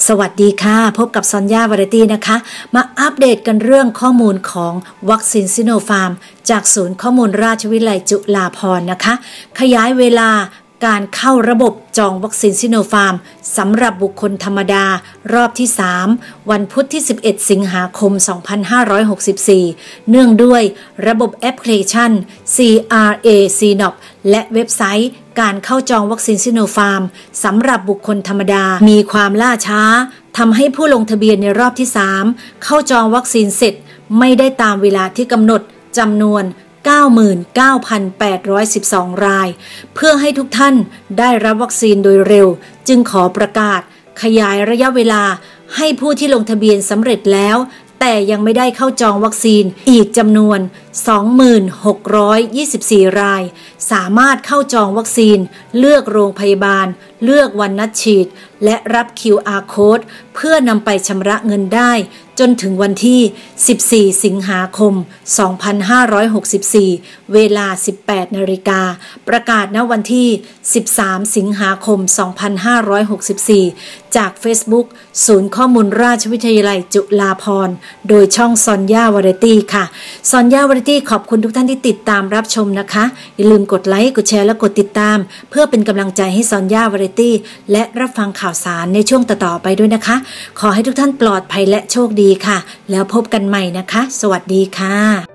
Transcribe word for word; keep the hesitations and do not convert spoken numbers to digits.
สวัสดีค่ะพบกับซอนยาวาไรตี้นะคะมาอัปเดตกันเรื่องข้อมูลของวัคซีนซิโนฟาร์มจากศูนย์ข้อมูลราชวิทยาลัยจุฬาภรณ์นะคะขยายเวลาการเข้าระบบจองวัคซีนซิโนฟาร์มสำหรับบุคคลธรรมดารอบที่สามวันพุธที่สิบเอ็ดสิงหาคมสองพันห้าร้อยหกสิบสี่เนื่องด้วยระบบแอปพลิเคชัน ซี อาร์ เอ ซี เอ็น โอ พี และเว็บไซต์การเข้าจองวัคซีนซิโนฟาร์มสำหรับบุคคลธรรมดามีความล่าช้าทำให้ผู้ลงทะเบียนในรอบที่สามเข้าจองวัคซีนเสร็จไม่ได้ตามเวลาที่กำหนดจำนวน เก้าหมื่นเก้าพันแปดร้อยสิบสอง รายเพื่อให้ทุกท่านได้รับวัคซีนโดยเร็วจึงขอประกาศขยายระยะเวลาให้ผู้ที่ลงทะเบียนสำเร็จแล้วแต่ยังไม่ได้เข้าจองวัคซีนอีกจำนวน สองหมื่นหกร้อยยี่สิบสี่ รายสามารถเข้าจองวัคซีนเลือกโรงพยาบาลเลือกวันนัดฉีดและรับ คิว อาร์ Code เพื่อนำไปชำระเงินได้จนถึงวันที่สิบสี่สิงหาคมสองพันห้าร้อยหกสิบสี่เวลา สิบแปดนาฬิกาประกาศณวันที่สิบสามสิงหาคมสองพันห้าร้อยหกสิบสี่จาก Facebook ศูนย์ข้อมูลราชวิทยาลัยจุฬาภรณ์โดยช่องซอนยาวาไรตี้ค่ะซอนยาวาไรตี้ขอบคุณทุกท่านที่ติดตามรับชมนะคะอย่าลืมกดไลค์กดแชร์และกดติดตามเพื่อเป็นกำลังใจให้ซอนยาวาไรตี้และรับฟังข่าวสารในช่วงต่อๆไปด้วยนะคะขอให้ทุกท่านปลอดภัยและโชคดีค่ะแล้วพบกันใหม่นะคะสวัสดีค่ะ